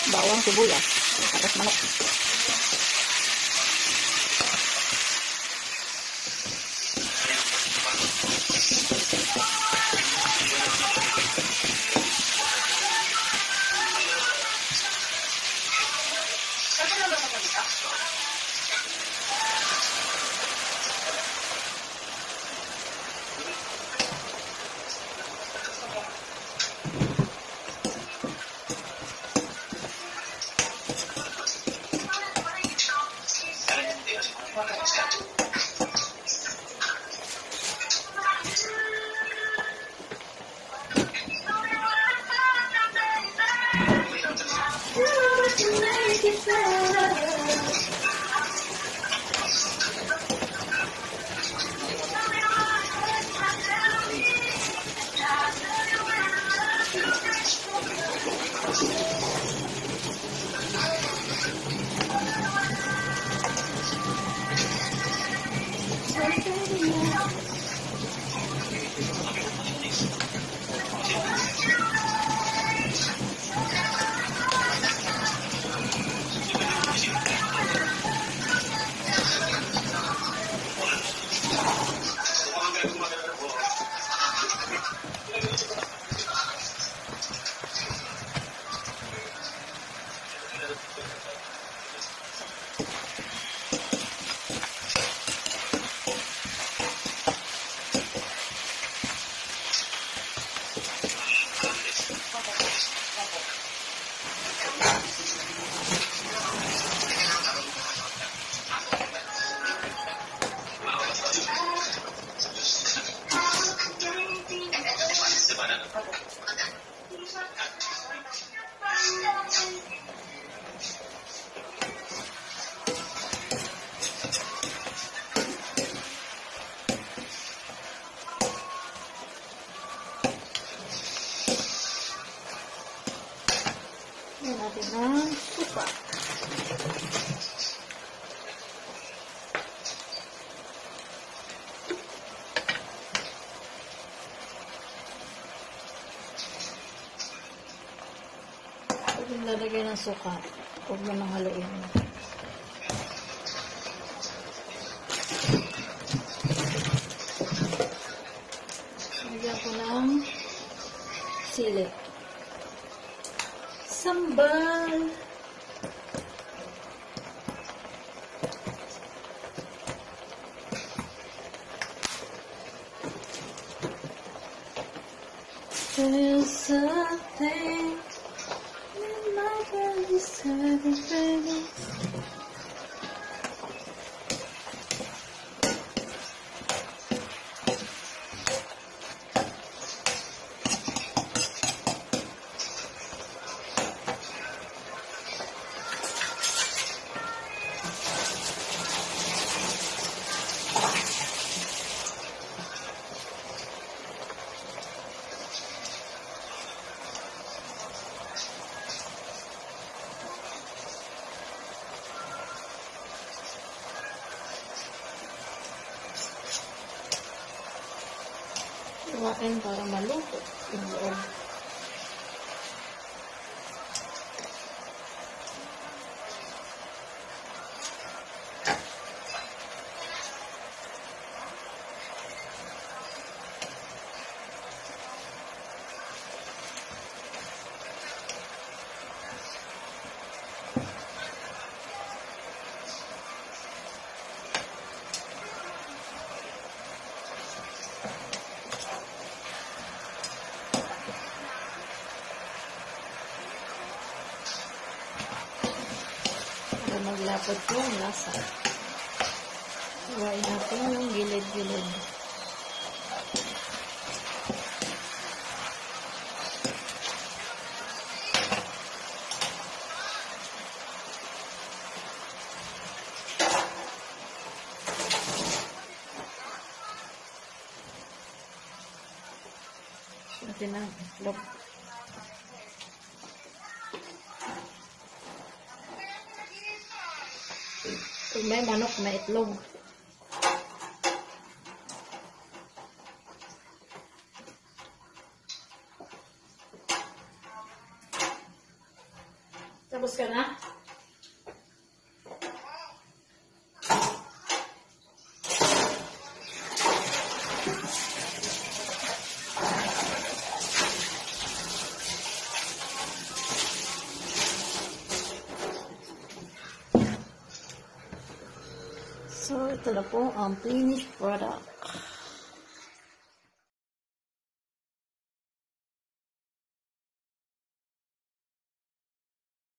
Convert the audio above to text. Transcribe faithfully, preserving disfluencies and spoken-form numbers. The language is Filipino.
bawang, sibuyas, tapos manok. Yan natin ng suka. Pag lalagay ng suka, huwag mo nang haluin. Lagyan ko ng sili. Sambal. There's something in my body celebrating. Iwain para maluto yung loob. Maglapot yung lasa. Iwain natin yung gilid-gilid. Natin ang itlog. Kung may manok na itlog. Tapos ka na? So, ito na po ang finished product.